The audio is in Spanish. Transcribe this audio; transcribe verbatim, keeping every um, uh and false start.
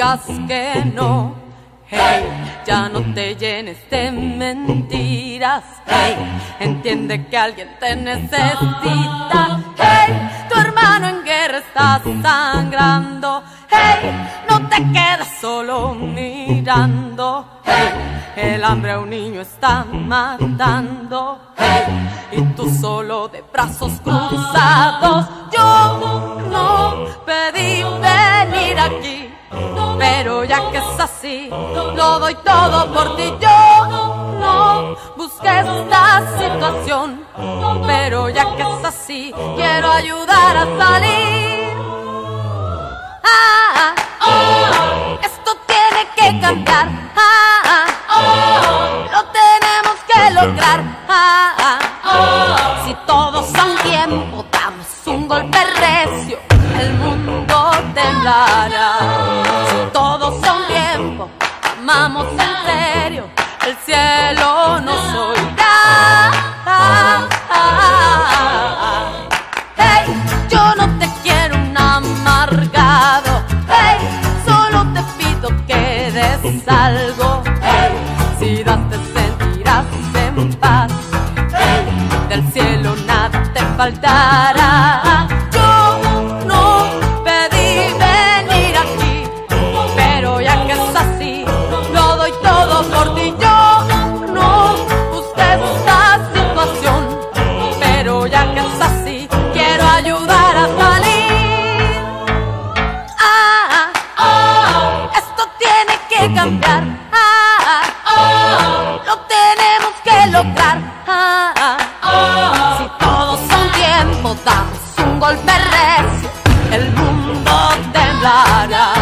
digas que no. Hey, ya no te llenes de mentiras. Hey, entiende que alguien te necesita. Hey, tu hermano en guerra está sangrando. Hey, no te quedes solo mirando. Hey, el hambre a un niño está matando. Hey, y tú solo de brazos cruzados. Yo no pedí venir aquí, pero ya que es así, lo doy todo por ti. Yo no busqué esta situación, pero ya que es así, quiero ayudar a salir. Ah, oh, esto tiene que cambiar. Ah, oh, lo tenemos que lograr. Ah, oh, si todos a un tiempo damos un golpe recio, el mundo temblará. Si todos a un tiempo amamos en serio, el cielo nos oirá. Ah, ah, ah. Hey, yo no te quiero un amargado. Hey, solo te pido que des algo. Hey, si das te sentirás en paz. Hey, del cielo nada te faltará. Por ti yo no busqué esta situación, pero ya que es así, quiero ayudar a salir. Ah, oh, esto tiene que cambiar. Ah, oh, lo tenemos que lograr. Ah, oh, si todos a un tiempo damos un golpe recio, el mundo temblará.